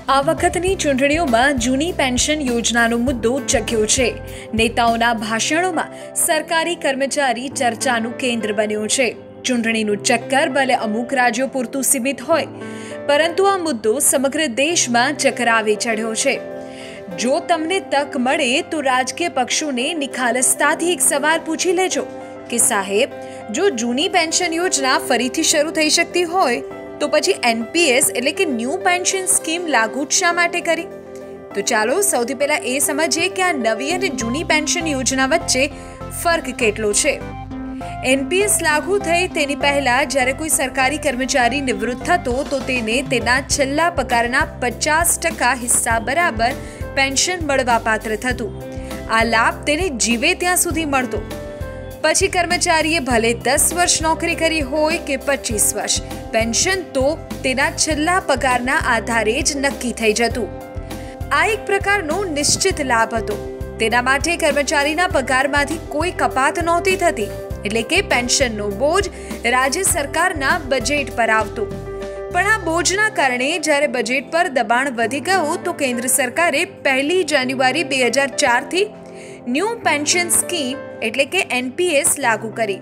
આ વખતની ચૂંટણીઓમાં જૂની પેન્શન યોજનાનો મુદ્દો ચગ્યો છે। નેતાઓના ભાષણોમાં સરકારી કર્મચારી ચર્ચાનું કેન્દ્ર બન્યું છે। ચૂંટણીનું ચક્કર ભલે અમુક રાજ્યો પૂરતું સીમિત હોય, પરંતુ આ મુદ્દો સમગ્ર દેશમાં ચકરાવી ચડ્યો છે। જો તમને તક મળે તો રાજકીય પક્ષોને નિખાલસતાથી એક સવાલ પૂછી લેજો કે સાહેબ, જો જૂની પેન્શન યોજના ફરીથી શરૂ થઈ શકતી હોય તો પછી એનપીએસ એટલે કે ન્યૂ પેન્શન સ્કીમ લાગુ શા માટે કરી? તો ચાલો સૌથી પહેલા એ સમજીએ કે આ નવી અને જૂની પેન્શન યોજના વચ્ચે ફરક કેટલો છે। એનપીએસ લાગુ થઈ તેની પહેલા જ્યારે કોઈ સરકારી કર્મચારી નિવૃત્ત થતો તો તેને તેના છેલ્લા પગારના 50% હિસ્સા બરાબર પેન્શન મળવાપાત્ર થતું। આ લાભ તેને જીવે ત્યાં સુધી મળતો। પછી કર્મચારીએ ભલે 10 વર્ષ નોકરી કરી હોય કે 25 વર્ષ, પેન્શન તો તેના છેલ્લા પગારના આધારે જ નક્કી થઈ જતું। આ એક પ્રકારનો નિશ્ચિત લાભ હતો। તેના માટે કર્મચારીના પગારમાંથી કોઈ કપાત નહોતી થતી, એટલે કે પેન્શનનો બોજ રાજ્ય સરકારના બજેટ પર આવતો। પણ આ બોજના કારણે જ્યારે બજેટ પર દબાણ વધી ગયું તો કેન્દ્ર સરકારે 1 જાન્યુઆરી 2004થી ન્યૂ પેન્શન સ્કીમ એટલે કે એનપીએસ લાગુ કરી।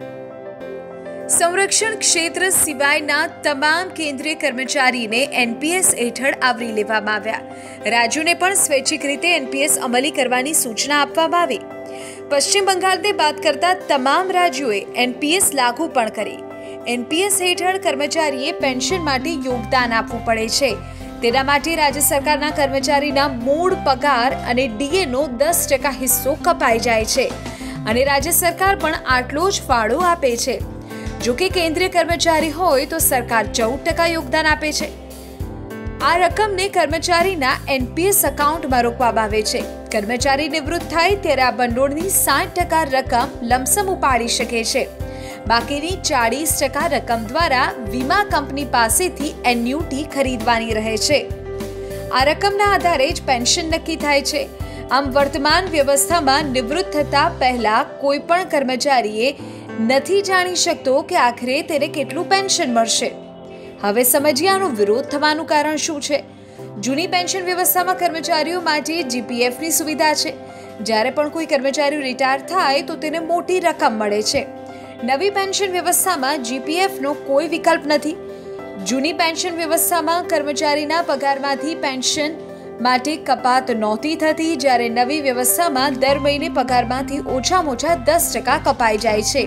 સંરક્ષણ ક્ષેત્ર સિવાયના તમામ કેન્દ્રીય કર્મચારીને એનપીએસ હેઠળ આવરી લેવામાં આવ્યા। રાજ્યોને પણ સ્વૈચ્છિક રીતે એનપીએસ અમલી કરવાની સૂચના આપવામાં આવી। પશ્ચિમ બંગાળને બાદ કરતા તમામ રાજ્યોએ એનપીએસ લાગુ પણ કરી। એનપીએસ હેઠળ કર્મચારીએ પેન્શન માટે યોગદાન આપવું પડે છે। તેના માટે રાજ્ય સરકારના કર્મચારીના મૂળ પગાર અને ડીએનો 10% હિસ્સો કપાઈ જાય છે અને રાજ્ય સરકાર પણ આટલો જ ફાળો આપે છે। જો કે કેન્દ્રીય કર્મચારી હોય તો સરકાર 14% યોગદાન આપે છે। આ રકમને કર્મચારીના એનપીએસ એકાઉન્ટમાં રોકવામાં આવે છે। કર્મચારી નિવૃત્ત થાય ત્યારે આ ભંડોળની 60% રકમ લમસમ ઉપાડી શકે છે। બાકીની 40% રકમ દ્વારા વીમા કંપની પાસેથી એન્યુટી ખરીદવાની રહે છે। આ રકમના આધારે જ પેન્શન નક્કી થાય છે। આમ વર્તમાન વ્યવસ્થામાં નિવૃત્ત થતા પહેલા કોઈ પણ કર્મચારીએ નથી જાણી શકતો કે આખરે તેને કેટલું પેન્શન મળશે। હવે સમજીએ આનો વિરોધ થવાનું કારણ શું છે। જૂની પેન્શન વ્યવસ્થામાં કર્મચારીઓ માટે જીપીએફની સુવિધા છે। જ્યારે પણ કોઈ કર્મચારી રિટાયર થાય તો તેને મોટી રકમ મળે છે। નવી પેન્શન વ્યવસ્થામાં જીપીએફનો કોઈ વિકલ્પ નથી। જૂની પેન્શન વ્યવસ્થામાં કર્મચારીના પગારમાંથી પેન્શન માટે કપાત નહોતી થતી, જ્યારે નવી વ્યવસ્થામાં દર મહિને પગારમાંથી ઓછામાં ઓછા 10% કપાઈ જાય છે।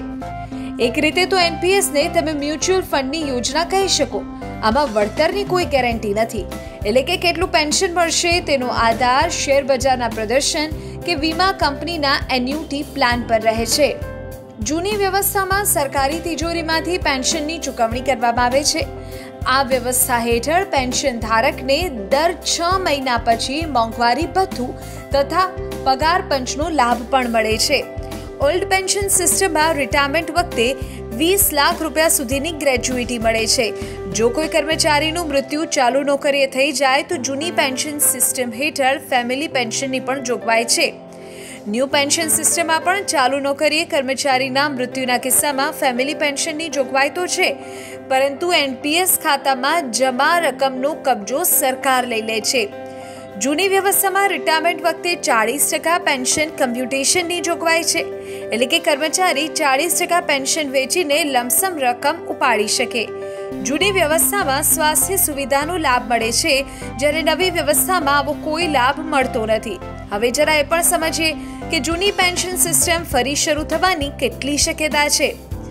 એક રીતે તો એનપીએસને તમે મ્યુચ્યુઅલ ફંડની યોજના કહી શકો। આમાં વળતરની કોઈ ગેરંટી નથી, એટલે કે કેટલું પેન્શન મળશે તેનો આધાર શેર બજારના પ્રદર્શન કે વીમા કંપનીના એન્યુટી પ્લાન પર રહે છે। જૂની વ્યવસ્થામાં સરકારી તિજોરીમાંથી પેન્શનની ચૂકવણી કરવામાં આવે છે। આ વ્યવસ્થા હેઠળ પેન્શન ધારકને દર 6 મહિના પછી મોંઘવારી ભથ્થું તથા પગાર પંચનો લાભ પણ મળે છે। ઓલ્ડ પેન્શન સિસ્ટમમાં રિટાયરમેન્ટ વખતે 20 લાખ રૂપિયા સુધીની ગ્રેજ્યુઇટી મળે છે। જો કોઈ કર્મચારીનું મૃત્યુ ચાલુ નોકરીએ થઈ જાય તો જૂની પેન્શન સિસ્ટમ હેઠળ ફેમિલી પેન્શનની પણ જોગવાઈ છે। ન્યૂ પેન્શન સિસ્ટમમાં પણ ચાલુ નોકરીએ કર્મચારીના મૃત્યુના કિસ્સામાં ફેમિલી પેન્શનની જોગવાઈ તો છે, પરંતુ એનપીએસ ખાતામાં જમા રકમનો કબજો સરકાર લઈ લે છે। જૂની વ્યવસ્થામાં રિટાયરમેન્ટ વખતે 40% પેન્શન કમ્પ્યુટેશનની જોગવાઈ છે, એટલે કે કર્મચારી 40% પેન્શન વેચીને લમસમ રકમ ઉપાડી શકે। જૂની વ્યવસ્થામાં સ્વાસ્થ્ય સુવિધાનો લાભ મળે છે, જ્યારે નવી વ્યવસ્થામાં આવો કોઈ લાભ મળતો નથી। હવે જરા એ પણ સમજીએ કે જૂની પેન્શન સિસ્ટમ ફરી શરૂ થવાની કેટલી શક્યતા છે।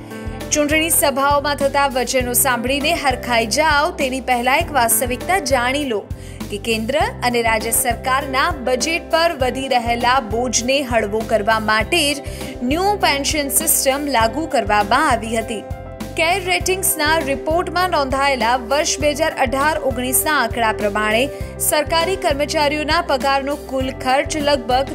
ચૂંટણી સભાઓમાં થતા વચનો સાંભળીને હરખાઈ જાઓ તેની પહેલા એક વાસ્તવિકતા જાણી લો કે કેન્દ્ર અને રાજ્ય સરકારના બજેટ પર વધી રહેલા બોજને હળવો કરવા માટે જ ન્યૂ પેન્શન સિસ્ટમ લાગુ કરવામાં આવી હતી। કેર રેટિંગ્સના રિપોર્ટમાં નોંધાયેલા વર્ષ 2018-19ના આંકડા પ્રમાણે સરકારી કર્મચારીઓના પગારનો કુલ ખર્ચ લગભગ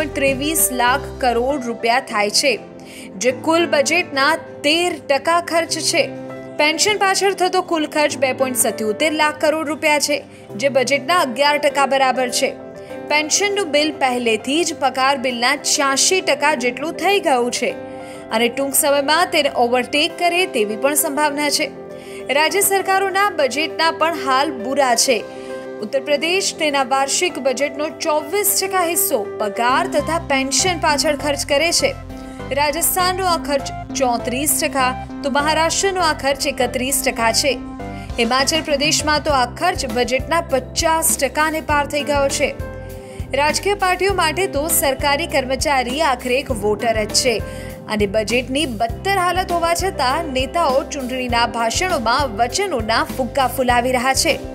3.23 લાખ કરોડ રૂપિયા થાય છે, જે કુલ બજેટના 13% ખર્ચ છે। પેન્શન પાછળ થતો કુલ ખર્ચ 2.77 લાખ કરોડ રૂપિયા છે, જે બજેટના 11% બરાબર છે। પેન્શનનું બિલ પહેલેથી જ પગાર બિલના 86% જેટલું થઈ ગયું છે અને ટૂંક સમયમાં તેને ઓવરટેક કરે તેવી પણ સંભાવના છે। રાજ્ય સરકારોના બજેટના પણ હાલ બુરા છે। ઉત્તર પ્રદેશ તેના વાર્ષિક બજેટનો 24% હિસ્સો પગાર તથા પેન્શન પાછળ ખર્ચ કરે છે. રાજસ્થાનનો આ ખર્ચ 34%, તો મહારાષ્ટ્રનો આ ખર્ચ 31% છે. હિમાચલ પ્રદેશમાં તો આ ખર્ચ બજેટના 50%ને પાર થઈ ગયો છે. રાજકીય પાર્ટીઓ માટે તો સરકારી કર્મચારી આખરે એક વોટર જ છે અને બજેટની બદતર હાલત હોવા છતાં નેતાઓ ચૂંટણીના ભાષણોમાં વચનોના ફુગ્ગા ફુલાવી રહ્યા છે.